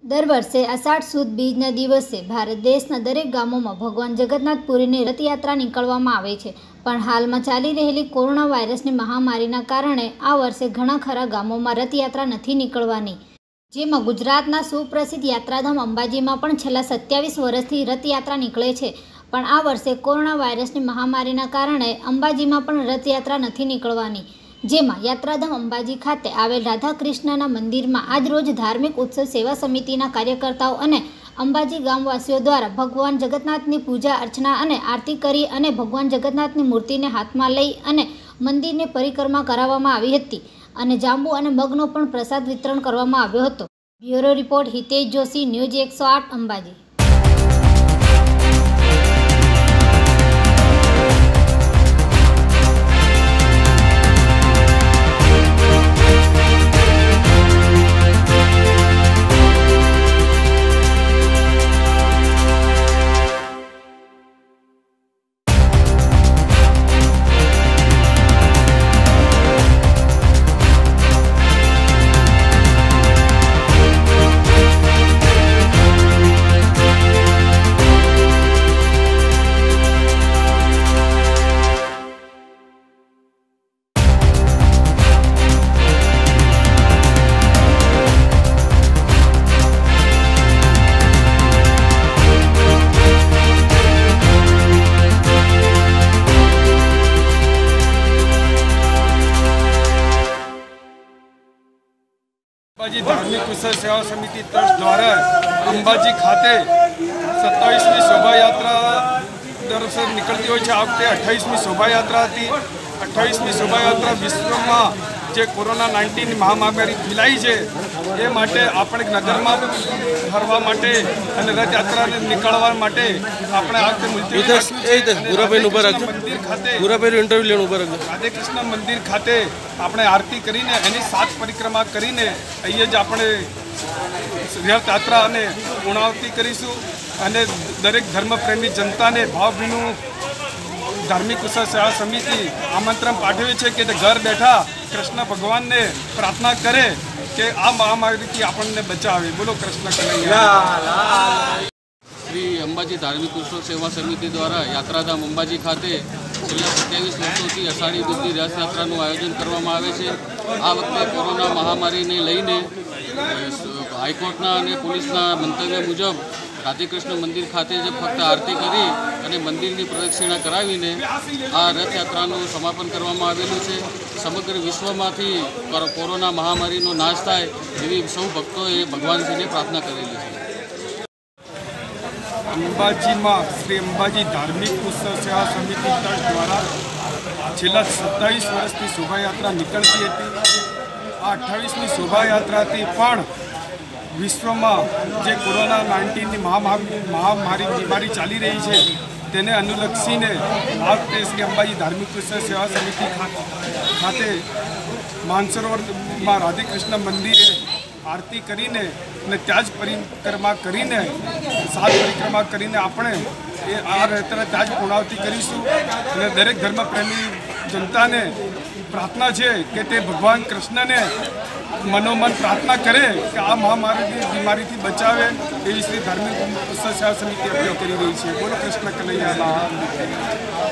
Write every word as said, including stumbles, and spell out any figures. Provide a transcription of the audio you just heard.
दर वर्षे आषाढ़ सुद बीजना दिवसे भारत देशना दरेक गामोमां भगवान जगन्नाथपुरीनी रथयात्रा निकाळवामां आवे छे। पण हालमां चाली रहेली कोरोना वायरसनी महामारीना कारणे आ वर्षे घणा खरा गामोमां रथयात्रा नथी निकळवानी, जेमां गुजरातना सुप्रसिद्ध यात्राधाम अंबाजीमां पण छेल्ला सत्यावीस वर्षथी रथयात्रा निकळे छे। पण आ वर्षे कोरोना वायरसनी महामारीना कारणे अंबाजीमां पण रथयात्रा नथी निकळवानी, जेमां यात्राधाम अंबाजी खाते आवेल राधाकृष्णना मंदिरमां आज रोज धार्मिक उत्सव सेवा समितिना कार्यकर्ताओ अने अंबाजी गामवासीओ द्वारा भगवान जगन्नाथनी पूजा अर्चना अने आरती करी अने भगवान जगन्नाथनी मूर्तिने हाथमां लई अने मंदिरनी परिक्रमा कराववामां आवी हती अने जांबू अने मगनो पण प्रसाद वितरण करवामां आव्यो हतो। Bureau report Hitesh Joshi, news एक सौ आठ अंबाजी। अंबाजी धार्मिक उत्सव सेवा समिति ट्रस्ट द्वारा अंबाजी खाते सत्तावीसमी शोभा यात्रा दर वर्षे निकलती हो। आ वखते अठावीसमी शोभा यात्रा थी। अठावीसमी शोभा यात्रा विश्व में जे कोरोना नाइन्टीन महामारी फैलाई है ये माटे आपणे नगर में फरवा माटे अने रथ यात्रा निकाळवा माटे आपणे आ वखते मंदिर खाते इंटरव्यू लेण उभा रखो राधाकृष्ण मंदिर खाते आपणे आरती करीने एनी सात परिक्रमा करीने अहींया ज आपणे रथ यात्रा अने पूर्णाहुति करीशुं अने दरेक धर्मप्रेमी जनता ने भावभीनु धार्मिक उत्सव सेवा समिति आमंत्रण पाठवे छे कि घर बैठा कृष्ण भगवान ने प्रार्थना करे कि आ महामारी थी आपने बचावे। बोलो कृष्ण कन्हैया। श्री अंबाजी धार्मिक उत्सव सेवा समिति द्वारा यात्राधाम अंबाजी खाते छेल्ला सत्यावीस वर्षों अषाढ़ी बीजनी रथ यात्रानुं आयोजन करवामां आवे छे। आ वखते कोरोना महामारी ने लईने हाईकोर्टना अने पुलिसना मंतव्य मुजब राधाकृष्ण मंदिर खाते जे फक्त आरती करी अने मंदिरनी प्रदक्षिणा करावीने आ रथयात्रानुं समापन करवामां आवेलुं छे। समग्र विश्वमांथी कोरोना महामारीनो नाश थाय एवी सौ भक्तोए भगवानजीने प्रार्थना करेली छे। अंबाजी में श्री अंबाजी धार्मिक उत्सव सेवा समिति ट्रस्ट द्वारा छेल्ला सत्तावीस वर्षनी शोभा यात्रा निकलती हती। आ अठावीसमी शोभा यात्रा थी पण विश्व में जे कोरोना नाइन्टीन महामारी बीमारी चाली रही है तेने अनुलक्षीने आ वखते श्री अंबाजी धार्मिक उत्सव सेवा समिति खाते मानसरोवर में राधाकृष्ण मंदिरे आरती करीने ने त्याज परिक्रमा करीने सात परिक्रमा करीने आपणे ए आ यात्रा त्याज पूर्णाहुति करीशुं अने दरेक धर्मप्रेमी जनता ने प्रार्थना है कि ते भगवान कृष्ण ने मनोमन प्रार्थना करे कि आ महामारी बीमारी थी बचावे एवी श्री धार्मिक उत्सव सेवा समिति अपील करी रही है। बोलो कृष्ण कन्हैया।